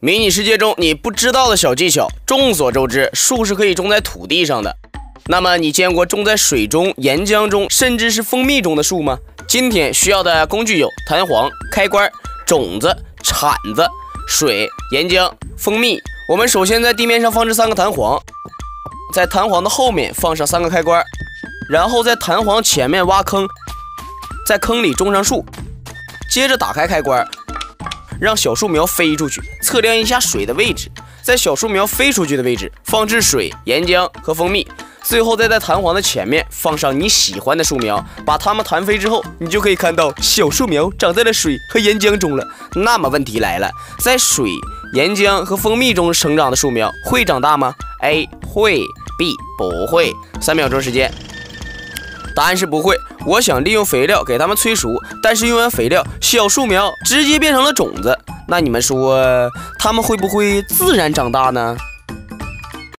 迷你世界中你不知道的小技巧，众所周知，树是可以种在土地上的。那么你见过种在水中、岩浆中，甚至是蜂蜜中的树吗？今天需要的工具有弹簧、开关、种子、铲子、水、岩浆、蜂蜜。我们首先在地面上放置3个弹簧，在弹簧的后面放上3个开关，然后在弹簧前面挖坑，在坑里种上树，接着打开开关，让小树苗飞出去，测量一下水的位置，在小树苗飞出去的位置放置水、岩浆和蜂蜜，最后再在弹簧的前面放上你喜欢的树苗，把它们弹飞之后，你就可以看到小树苗长在了水和岩浆中了。那么问题来了，在水、岩浆和蜂蜜中生长的树苗会长大吗？ A 会， B 不会。3秒钟时间。答案是不会。我想利用肥料给它们催熟，但是用完肥料，小树苗直接变成了种子。那你们说，它们会不会自然长大呢？